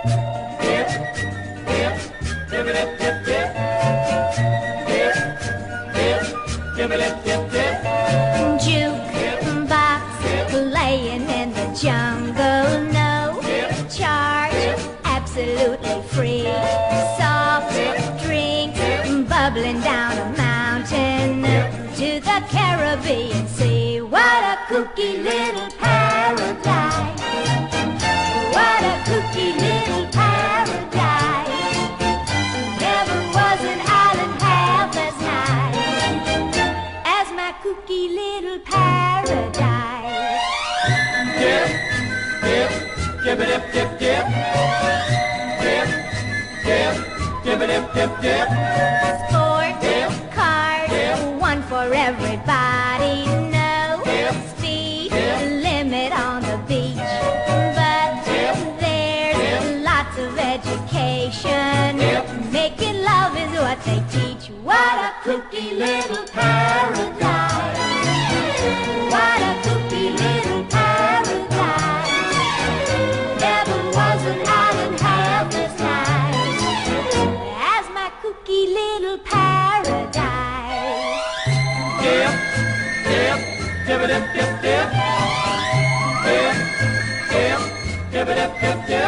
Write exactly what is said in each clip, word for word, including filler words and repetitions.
dip, dip, dip, dip, dip, dip, dip, dip, dip, dip, dip, dip. Jukebox playing in the jungle, no charge, absolutely free. Soft drinks bubbling down a mountain to the Caribbean Sea. What a kooky little paradise! What a kooky little paradise! Never was an island half as nice as my kooky little paradise. Dip, dip, dip, dip, dip, dip, dip, dip, dip, dip, dip, dip. Sport cars, one for everybody. No speed limit on the beach, but there's lots of education. Making love is what they teach. What a kooky little paradise! What a kooky little paradise! Never was an island half as nice as my kooky little paradise. Dip, dip, dip, dip, dip, dip, dip, dip, dip, dip, dip, dip.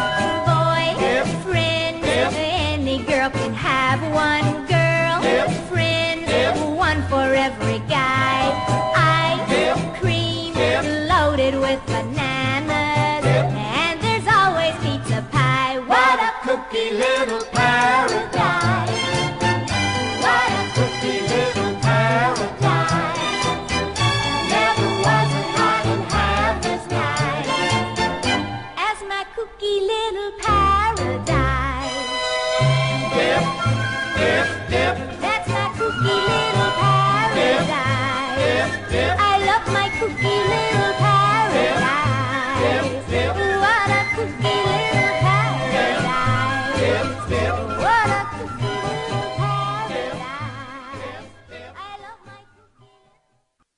Boyfriend, any girl can have one. Girlfriend, one for every guy. Ice cream loaded with bananas, and there's always pizza pie. What a kooky little paradise! What a kooky little paradise! Never was an island half as nice as my kooky little paradise. Dip, dip, dip. That's my kooky little paradise. Dip, dip, I love my kooky little paradise. dip, What a kooky little paradise. dip, dip. What a kooky